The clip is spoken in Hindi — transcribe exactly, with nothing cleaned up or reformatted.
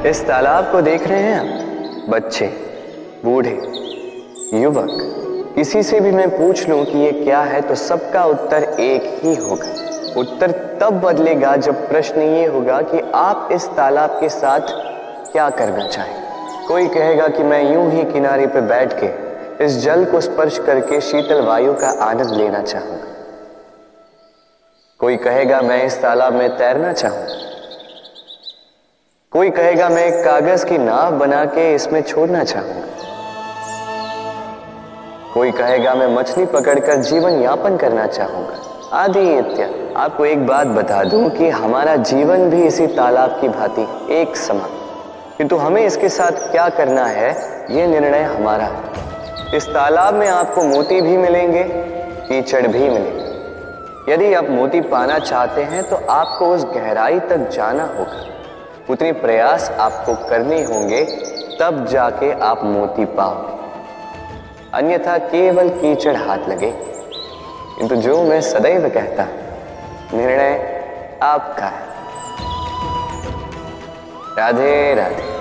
इस तालाब को देख रहे हैं आप? बच्चे, बूढ़े, युवक, किसी से भी मैं पूछ लूं कि ये क्या है तो सबका उत्तर एक ही होगा। उत्तर तब बदलेगा जब प्रश्न ये होगा कि आप इस तालाब के साथ क्या करना चाहें। कोई कहेगा कि मैं यूं ही किनारे पे बैठ के इस जल को स्पर्श करके शीतल वायु का आनंद लेना चाहूंगा। कोई कहेगा मैं इस तालाब में तैरना चाहूंगा। कोई कहेगा मैं एक कागज की नाव बना के इसमें छोड़ना चाहूंगा। कोई कहेगा मैं मछली पकड़कर जीवन यापन करना चाहूंगा, आदि इत्यादि। आपको एक बात बता दूं कि हमारा जीवन भी इसी तालाब की भांति एक समान, किंतु हमें इसके साथ क्या करना है यह निर्णय हमारा है। इस तालाब में आपको मोती भी मिलेंगे, कीचड़ भी मिलेंगे। यदि आप मोती पाना चाहते हैं तो आपको उस गहराई तक जाना होगा, उतने प्रयास आपको करने होंगे, तब जाके आप मोती पाओगे। अन्यथा केवल कीचड़ हाथ लगे। किंतु जो मैं सदैव कहता, निर्णय आपका है। राधे राधे।